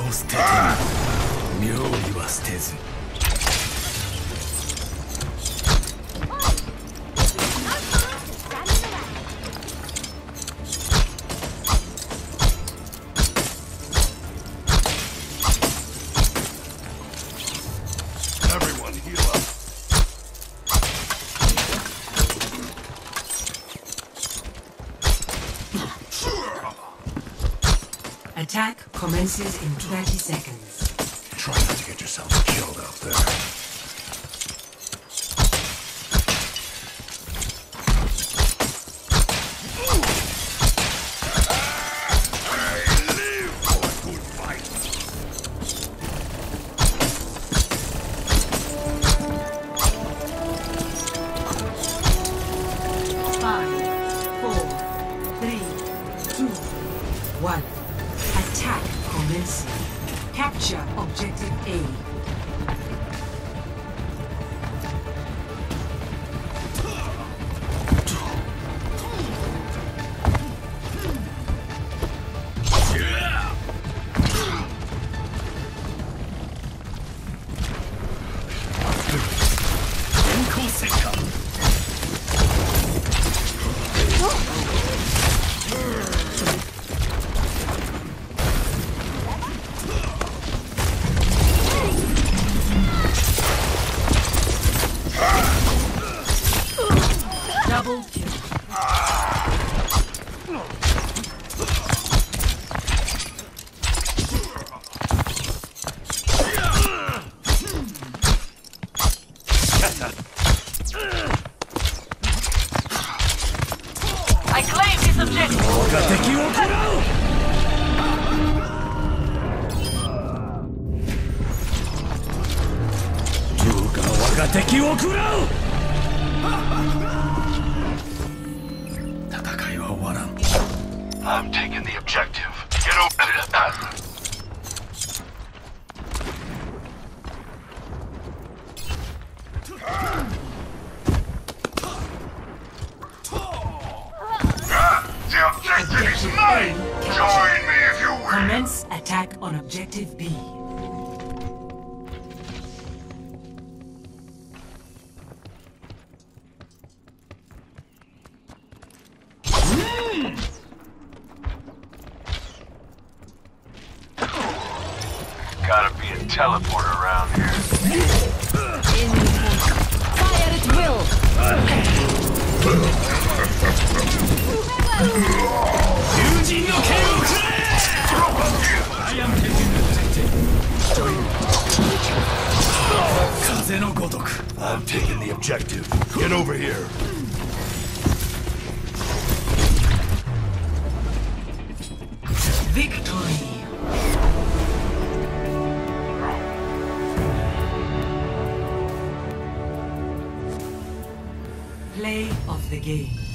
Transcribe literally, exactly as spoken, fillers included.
を捨てて妙理は捨てず。 Attack commences in thirty seconds. Try not to get yourself killed out there. Capture objective A. Double kill. I claim this objective. I'm taking the objective. Get over. The objective is mine! Join me if you will! Commence attack on objective B. Gotta be a teleporter around here. Fire at will. I am taking the objective. Join me. I'm taking the objective. Get over here. Victory. Play of the game.